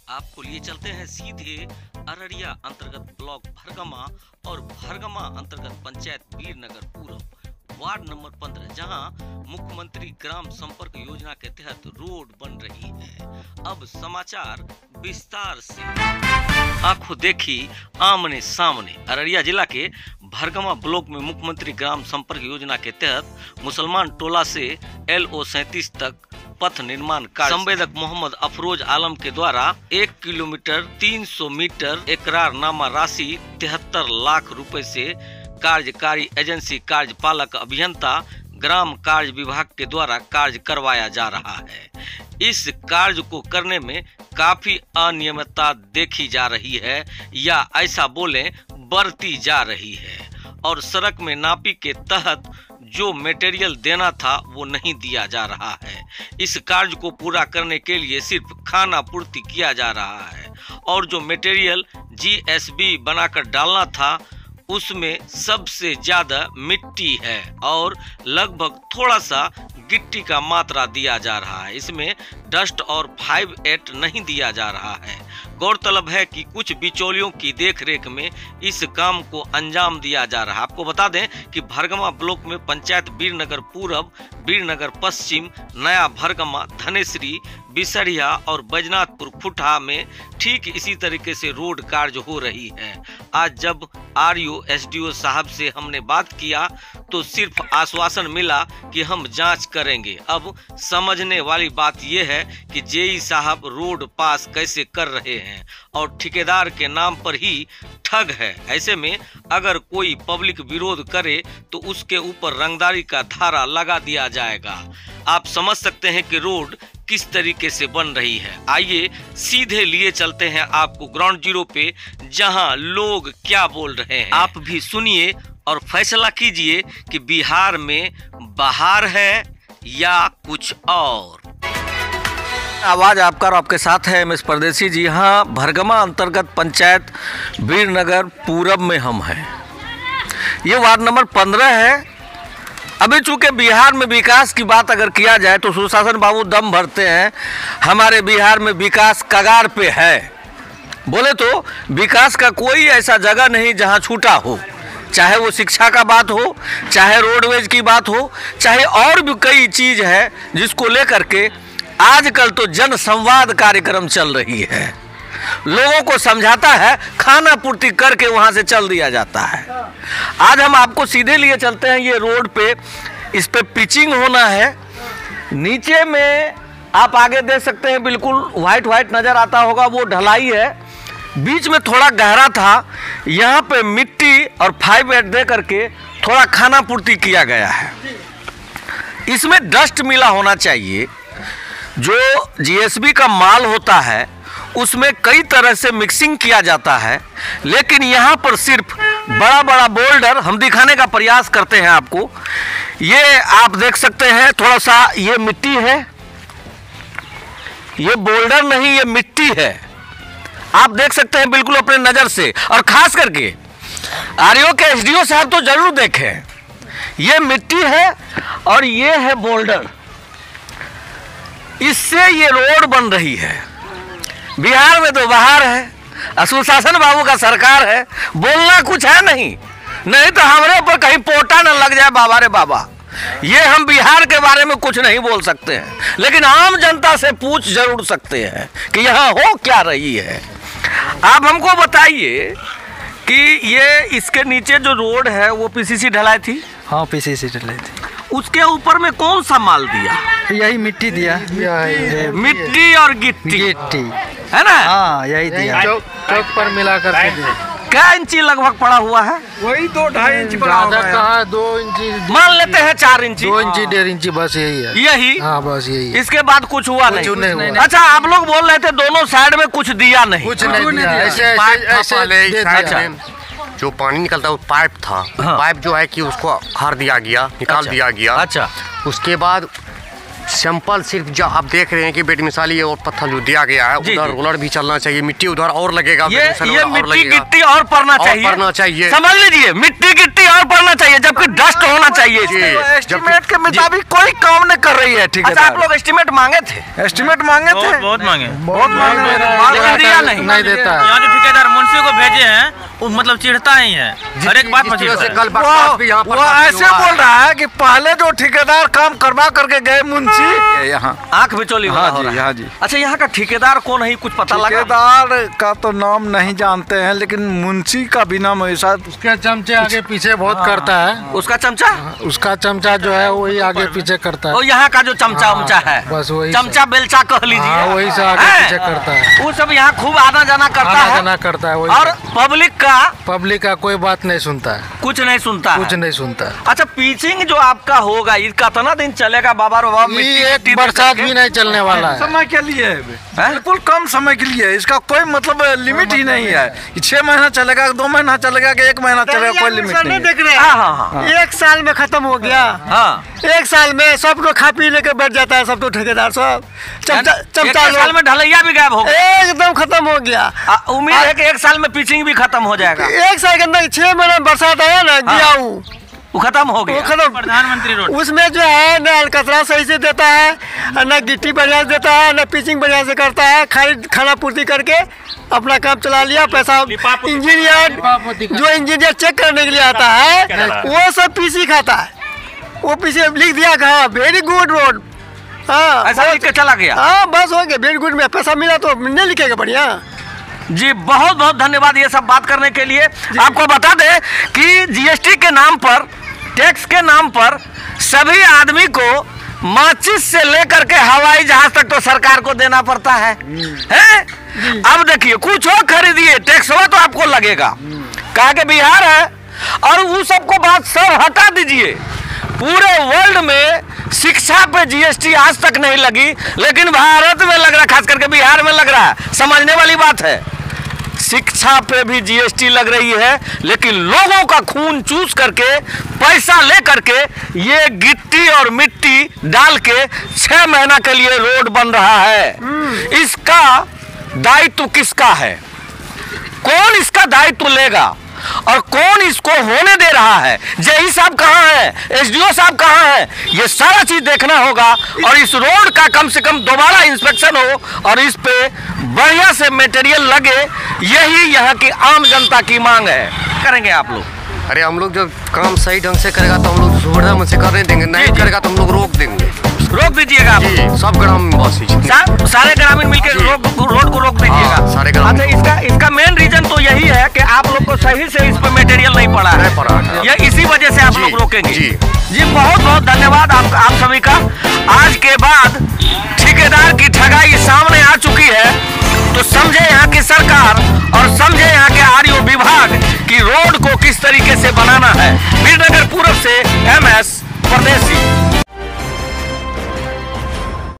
आपको लिए चलते हैं सीधे अररिया अंतर्गत ब्लॉक भरगमा और भरगमा अंतर्गत पंचायत वीरनगर पूरब वार्ड नंबर 15, जहां मुख्यमंत्री ग्राम संपर्क योजना के तहत रोड बन रही है। अब समाचार विस्तार से। आंखों देखी आमने सामने। अररिया जिला के भरगमा ब्लॉक में मुख्यमंत्री ग्राम संपर्क योजना के तहत मुसलमान टोला से LO 37 तक पथ निर्माण कार्य संवेदक मोहम्मद अफरोज आलम के द्वारा 1 किलोमीटर 300 मीटर इकरारनामा राशि 73 लाख रुपए से कार्यकारी एजेंसी कार्यपालक अभियंता ग्राम कार्य विभाग के द्वारा कार्य करवाया जा रहा है। इस कार्य को करने में काफी अनियमितता देखी जा रही है या ऐसा बोलें बरती जा रही है और सड़क में नापी के तहत जो मटेरियल देना था वो नहीं दिया जा रहा है। इस कार्य को पूरा करने के लिए सिर्फ खाना पूर्ति किया जा रहा है और जो मटेरियल GSB बनाकर डालना था उसमें सबसे ज्यादा मिट्टी है और लगभग थोड़ा सा गिट्टी का मात्रा दिया जा रहा है। इसमें डस्ट और 5-8 नहीं दिया जा रहा है। गौरतलब है कि कुछ बिचौलियों की देखरेख में इस काम को अंजाम दिया जा रहा है। आपको बता दें कि भरगमा ब्लॉक में पंचायत वीरनगर पूरब, वीरनगर पश्चिम, नया भरगमा, धनेश्वरी, बिसरिया और बैजनाथपुर खुटा में ठीक इसी तरीके से रोड कार्य हो रही है। आज जब RO SDO साहब से हमने बात किया तो सिर्फ आश्वासन मिला कि हम जांच करेंगे। अब समझने वाली बात यह है कि JE साहब रोड पास कैसे कर रहे हैं और ठेकेदार के नाम पर ही ठग है। ऐसे में अगर कोई पब्लिक विरोध करे तो उसके ऊपर रंगदारी का धारा लगा दिया जाएगा। आप समझ सकते हैं कि रोड किस तरीके से बन रही है। आइए सीधे लिए चलते हैं आपको ग्राउंड जीरो पे, जहां लोग क्या बोल रहे हैं। आप भी सुनिए और फैसला कीजिए कि बिहार में बहार है या कुछ और। आवाज आपका और आपके साथ है MS परदेसी जी। हाँ, भरगमा अंतर्गत पंचायत वीरनगर पूरब में हम हैं। ये वार्ड नंबर 15 है। अभी चूंकि बिहार में विकास की बात अगर किया जाए तो सुशासन बाबू दम भरते हैं हमारे बिहार में विकास कगार पे है। बोले तो विकास का कोई ऐसा जगह नहीं जहां छूटा हो, चाहे वो शिक्षा का बात हो, चाहे रोडवेज की बात हो, चाहे और भी कई चीज है जिसको लेकर के आजकल तो जन संवाद कार्यक्रम चल रही है। लोगों को समझाता है, खाना पूर्ति करके वहां से चल दिया जाता है। आज हम आपको सीधे लिए चलते हैं ये रोड पे। इस पे पिचिंग होना है। नीचे में आप आगे देख सकते हैं बिल्कुल व्हाइट नजर आता होगा, वो ढलाई है। बीच में थोड़ा गहरा था, यहाँ पे मिट्टी और 5-8 दे करके थोड़ा खाना पूर्ति किया गया है। इसमें डस्ट मिला होना चाहिए। जो GSB का माल होता है उसमें कई तरह से मिक्सिंग किया जाता है, लेकिन यहाँ पर सिर्फ बड़ा बड़ा बोल्डर हम दिखाने का प्रयास करते हैं आपको। ये आप देख सकते हैं, थोड़ा सा ये मिट्टी है, ये बोल्डर नहीं ये मिट्टी है। आप देख सकते हैं बिल्कुल अपने नज़र से। और खास करके RO के SDO साहब तो जरूर देखें, ये मिट्टी है और ये है बोल्डर। इससे ये रोड बन रही है। बिहार में तो बहार है, सुशासन बाबू का सरकार है, बोलना कुछ है नहीं तो हमारे ऊपर कहीं पोटा न लग जाए बाबा रे बाबा। ये हम बिहार के बारे में कुछ नहीं बोल सकते हैं, लेकिन आम जनता से पूछ जरूर सकते हैं कि यहाँ हो क्या रही है। आप हमको बताइए कि ये इसके नीचे जो रोड है वो PCC ढलाई थी? हाँ, PCC ढलाई थी। उसके ऊपर में कौन सा माल दिया? यही मिट्टी दिया। मिट्टी और गिट्टी है ना? हाँ, यही दिया। चौक पर मिला करके दिया। क्या इंची लगभग पड़ा हुआ है? वही 2-2.5 इंच पड़ा हुआ है। कहाँ 2 इंची मान लेते हैं, 4 इंची, 2 इंची 1.5 इंची, बस यही है। यही? हाँ, बस यही। इसके बाद कुछ हुआ नहीं? कुछ नहीं हुआ। अच्छा, आप लोग बोल रहे थे दोनों साइड में कुछ दिया नहीं? कुछ नहीं दिया। ऐसे जो पानी निकलता है वो पाइप था। हाँ। पाइप जो है कि उसको खर दिया गया, निकाल दिया गया। अच्छा। उसके बाद सिंपल सिर्फ जो आप देख रहे हैं कि बेड मिसाली और पत्थर जो दिया गया है, उधर रोलर भी चलना चाहिए, मिट्टी उधर और लगेगा, ये मिट्टी गिट्टी और पड़ना चाहिए, समझ लीजिए, मिट्टी गिट्टी और पड़ना चाहिए, जबकि डस्ट होना चाहिए। एस्टिमेट के मुताबिक कोई काम नहीं कर रही है। ठीक है, आप लोग एस्टिमेट मांगे थे? एस्टिमेट मांगे थे, बहुत मांगे, दिया नहीं देता। यहाँ जो ठेकेदार मुंशी को भेजे हैं वो मतलब चिढ़ता ही है, हर एक बात में वो ऐसे बोल रहा है कि पहले जो ठेकेदार काम करवा करके गए मुंशी, यहाँ आंख बिचौली। हाँ जी, हाँ जी। अच्छा, यहाँ का ठेकेदार कौन है कुछ पता लगा? ठेकेदार का तो नाम नहीं जानते हैं, लेकिन मुंशी का भी नाम ऐसा, उसके चमचे आगे पीछे बहुत करता है। उसका चमचा जो है वही आगे पीछे करता है। और यहाँ का जो चमचा उमचा है, बस वही चमचा बेलचा कह लीजिए, वही से आगे पीछे करता है। वो सब यहाँ खूब आना जाना करता है। और पब्लिक का कोई बात नहीं सुनता है, कुछ नहीं सुनता। अच्छा, पिचिंग जो आपका होगा इसका कितना दिन चलेगा बाबा रो बाबा? एक बरसात भी नहीं चलने वाला है। समय के लिए बिल्कुल कम समय के लिए, इसका कोई मतलब लिमिट ही नहीं है। 6 महीना चलेगा, 2 महीना चलेगा कि 1 महीना चलेगा, कोई लिमिट नहीं। देख रहे हैं 1 साल में खत्म हो गया। 1 साल में सब लोग खा पी लेके बैठ जाता है, सब तो ठेकेदार सब चमचा साल में ढलैया भी गायब हो गया, एकदम खत्म हो गया। उम्मीद है कि 1 साल में पिचिंग भी खत्म हो जाएगा। 1 साल के अंदर 6 महीना बरसात आया ना, गया वो खत्म हो गया। प्रधानमंत्री रोड उसमें जो है न अलकतरा सही से देता है, न गिट्टी बढ़िया से देता है, न पिचिंग बढ़िया से करता है। खाली खाना पूर्ति करके अपना काम चला लिया। पैसा इंजीनियर चेक करने के लिए आता है, वो सब पीसी खाता है। वो पीसी लिख दिया हाँ वेरी गुड रोड, हाँ ऐसा लिख के चला गया। हाँ बस हो गया, वेरी गुड में पैसा मिला तो नहीं लिखेगा बढ़िया। जी बहुत बहुत धन्यवाद ये सब बात करने के लिए। आपको बता दें कि जीएसटी के नाम पर, टैक्स के नाम पर सभी आदमी को माचिस से लेकर के हवाई जहाज तक तो सरकार को देना पड़ता है। अब देखिए कुछ और खरीदिए, टैक्स हुआ तो आपको लगेगा। कहा कि बिहार है और वो सबको बात सब हटा दीजिए। पूरे वर्ल्ड में शिक्षा पे जीएसटी आज तक नहीं लगी, लेकिन भारत में लग रहा, खास करके बिहार में लग रहा है। समझने वाली बात है, शिक्षा पे भी जीएसटी लग रही है, लेकिन लोगों का खून चूस करके, पैसा ले करके, ये गिट्टी और मिट्टी डाल के 6 महीना के लिए रोड बन रहा है। इसका दायित्व किसका है? कौन इसका दायित्व लेगा और कौन इसको होने दे रहा है? जेई साहब कहाँ है? एसडीओ साहब कहाँ है? ये सारा चीज देखना होगा और इस रोड का कम से कम दोबारा इंस्पेक्शन हो और इस पे बढ़िया से मटेरियल लगे। यही यहाँ की आम जनता की मांग है। करेंगे आप लोग? अरे हम लोग जब काम सही ढंग से करेगा तो हम लोग सुविधा में से करने देंगे, नहीं करेगा तो हम लोग रोक देंगे। रोक दीजिएगा आप? सब ग्रामीणवासी, सारे ग्रामीण मिलकर रोड को रोक दीजिएगा। सारे अच्छा, इसका मेन रीजन तो यही है कि आप लोग को सही से इस पर मटेरियल नहीं पड़ा है, ये इसी वजह से आप लोग रोकेंगे। जी बहुत बहुत धन्यवाद आप सभी का। आज के बाद ठेकेदार की ठगाई सामने आ चुकी है, तो समझे यहाँ की सरकार और समझे यहाँ के आरओ विभाग की रोड को किस तरीके से बनाना है। वीरनगर पूरब से MS परदेसी।